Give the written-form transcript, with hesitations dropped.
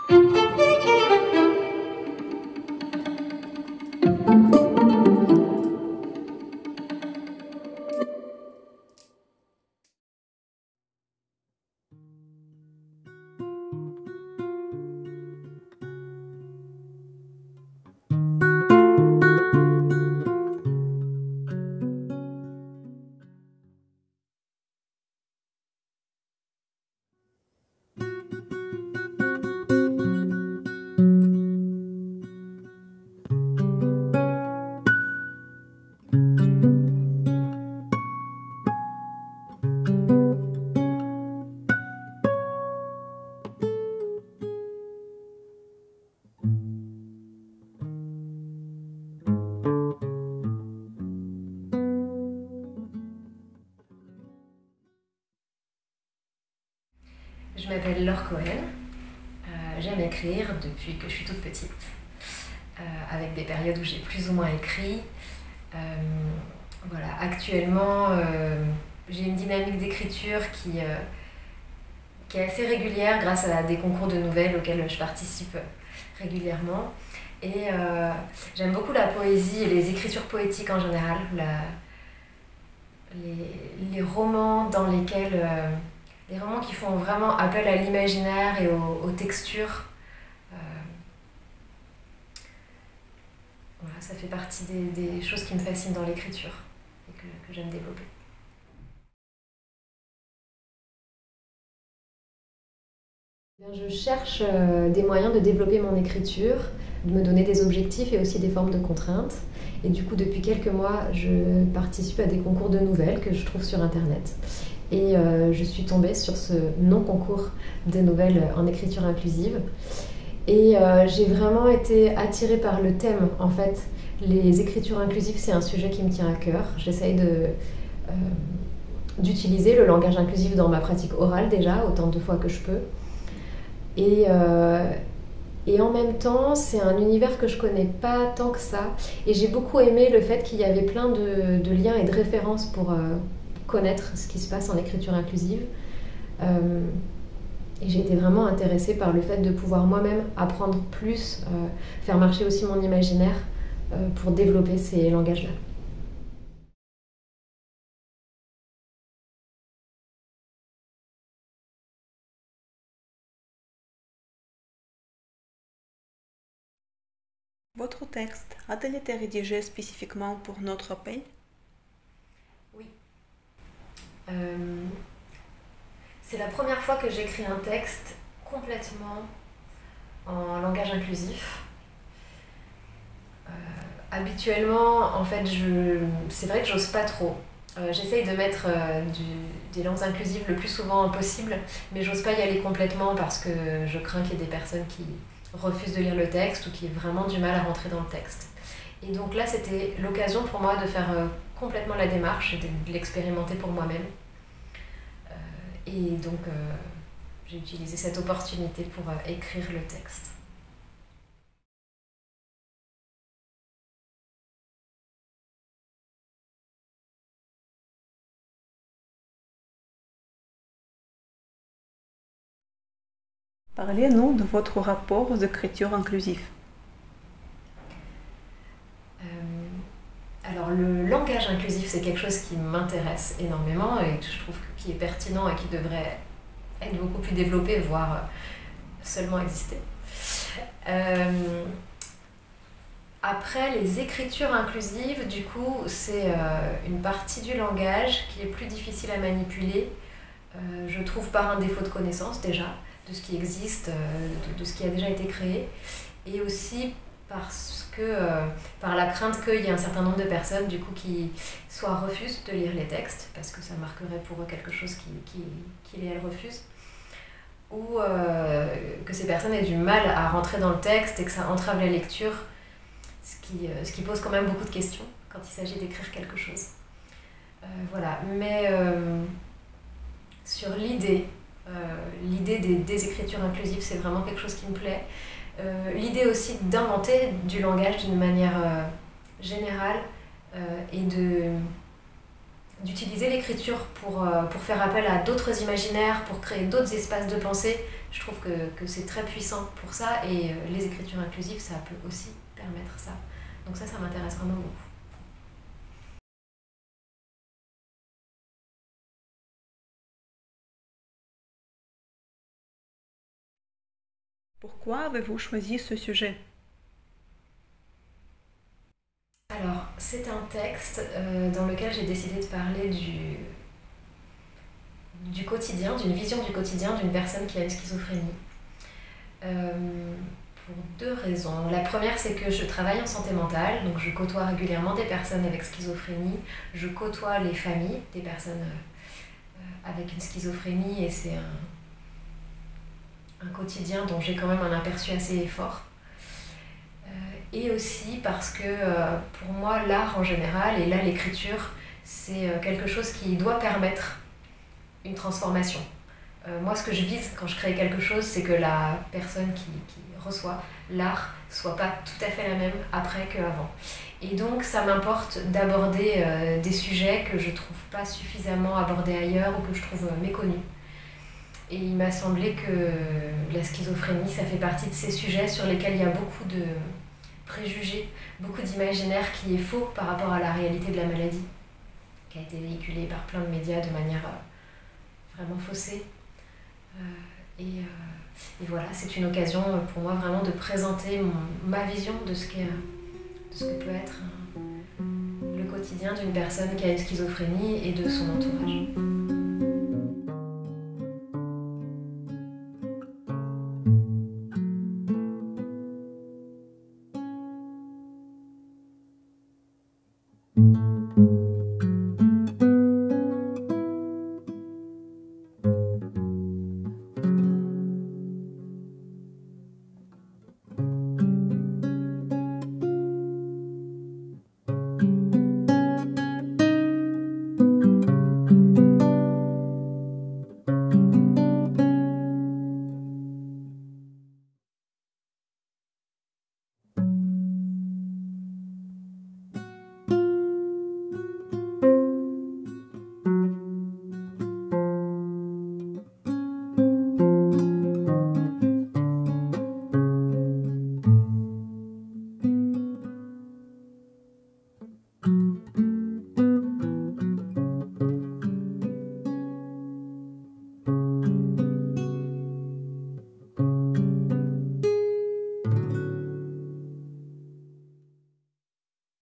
Je m'appelle Laure Cohen, j'aime écrire depuis que je suis toute petite, avec des périodes où j'ai plus ou moins écrit. Voilà, actuellement, j'ai une dynamique d'écriture qui est assez régulière grâce à des concours de nouvelles auxquels je participe régulièrement. Et j'aime beaucoup la poésie et les écritures poétiques en général, les romans dans lesquels... les romans qui font vraiment appel à l'imaginaire et aux textures. Voilà, ça fait partie des choses qui me fascinent dans l'écriture et que j'aime développer. Je cherche des moyens de développer mon écriture, de me donner des objectifs et aussi des formes de contraintes. Et du coup, depuis quelques mois, je participe à des concours de nouvelles que je trouve sur Internet. Et je suis tombée sur ce non-concours de nouvelles en écriture inclusive. Et j'ai vraiment été attirée par le thème, en fait. Les écritures inclusives, c'est un sujet qui me tient à cœur. J'essaye d'utiliser le langage inclusif dans ma pratique orale déjà, autant de fois que je peux. Et en même temps, c'est un univers que je connais pas tant que ça. Et j'ai beaucoup aimé le fait qu'il y avait plein de liens et de références pour connaître ce qui se passe en écriture inclusive. Et j'ai été vraiment intéressée par le fait de pouvoir moi-même apprendre plus, faire marcher aussi mon imaginaire pour développer ces langages-là. Votre texte a-t-il été rédigé spécifiquement pour notre appel? Oui. C'est la première fois que j'écris un texte complètement en langage inclusif. Habituellement, en fait, c'est vrai que j'ose pas trop. J'essaye de mettre des langues inclusives le plus souvent possible, mais j'ose pas y aller complètement parce que je crains qu'il y ait des personnes qui refusent de lire le texte ou qui aient vraiment du mal à rentrer dans le texte. Et donc là, c'était l'occasion pour moi de faire complètement la démarche et de l'expérimenter pour moi-même. Et donc, j'ai utilisé cette opportunité pour écrire le texte. Parlez-nous de votre rapport aux écritures inclusives. Alors, le langage inclusif, c'est quelque chose qui m'intéresse énormément et que je trouve qui est pertinent et qui devrait être beaucoup plus développé, voire seulement exister. Après, les écritures inclusives, du coup, c'est une partie du langage qui est plus difficile à manipuler, je trouve par un défaut de connaissance déjà, de ce qui existe, de ce qui a déjà été créé, et aussi parce que, par la crainte qu'il y ait un certain nombre de personnes du coup, qui soit refusent de lire les textes, parce que ça marquerait pour eux quelque chose qu'ils et elles refusent, ou que ces personnes aient du mal à rentrer dans le texte et que ça entrave la lecture, ce qui pose quand même beaucoup de questions quand il s'agit d'écrire quelque chose. Voilà, mais sur l'idée des écritures inclusives, c'est vraiment quelque chose qui me plaît. L'idée aussi d'inventer du langage d'une manière générale et d'utiliser l'écriture pour faire appel à d'autres imaginaires, pour créer d'autres espaces de pensée, Je trouve que c'est très puissant pour ça et les écritures inclusives, ça peut aussi permettre ça. Donc ça m'intéresse vraiment beaucoup. Pourquoi avez-vous choisi ce sujet? Alors, c'est un texte dans lequel j'ai décidé de parler du quotidien, d'une vision du quotidien d'une personne qui a une schizophrénie. Pour deux raisons. La première, c'est que je travaille en santé mentale, donc je côtoie régulièrement des personnes avec schizophrénie, je côtoie les familles des personnes avec une schizophrénie et c'est un quotidien dont j'ai quand même un aperçu assez fort. Et aussi parce que pour moi, l'art en général, et là l'écriture, c'est quelque chose qui doit permettre une transformation. Moi, ce que je vise quand je crée quelque chose, c'est que la personne qui reçoit l'art soit pas tout à fait la même après qu'avant. Et donc, ça m'importe d'aborder des sujets que je trouve pas suffisamment abordés ailleurs ou que je trouve méconnus. Et il m'a semblé que la schizophrénie, ça fait partie de ces sujets sur lesquels il y a beaucoup de préjugés, beaucoup d'imaginaire qui est faux par rapport à la réalité de la maladie, qui a été véhiculée par plein de médias de manière vraiment faussée. Et voilà, c'est une occasion pour moi vraiment de présenter ma vision de ce que peut être le quotidien d'une personne qui a une schizophrénie et de son entourage.